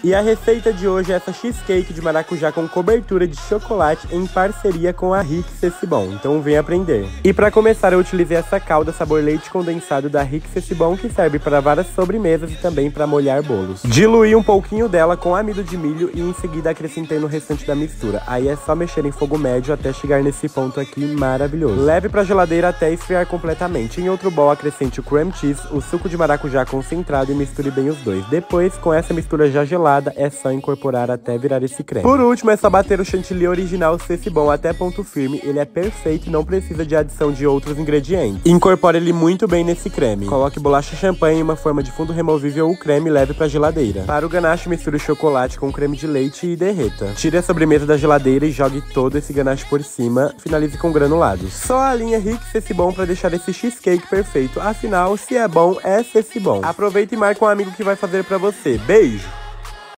E a receita de hoje é essa cheesecake de maracujá com cobertura de chocolate em parceria com a Rick Cessibon. Então vem aprender. E para começar eu utilizei essa calda sabor leite condensado da Rick Cessibon, que serve para várias sobremesas e também para molhar bolos. Diluí um pouquinho dela com amido de milho e em seguida acrescentei no restante da mistura. Aí é só mexer em fogo médio até chegar nesse ponto aqui maravilhoso. Leve para geladeira até esfriar completamente. Em outro bowl acrescente o cream cheese, o suco de maracujá concentrado e misture bem os dois. Depois, com essa mistura já gelada, é só incorporar até virar esse creme. Por último, é só bater o chantilly original Cessibon até ponto firme. Ele é perfeito e não precisa de adição de outros ingredientes. Incorpore ele muito bem nesse creme. Coloque bolacha champanhe em uma forma de fundo removível ou creme e leve para geladeira. Para o ganache, misture o chocolate com creme de leite e derreta. Tire a sobremesa da geladeira e jogue todo esse ganache por cima. Finalize com granulados. Só a linha Rick Cessibon para deixar esse cheesecake perfeito. Afinal, se é bom, é Cessibon. Aproveita e marque um amigo que vai fazer para você. Beijo!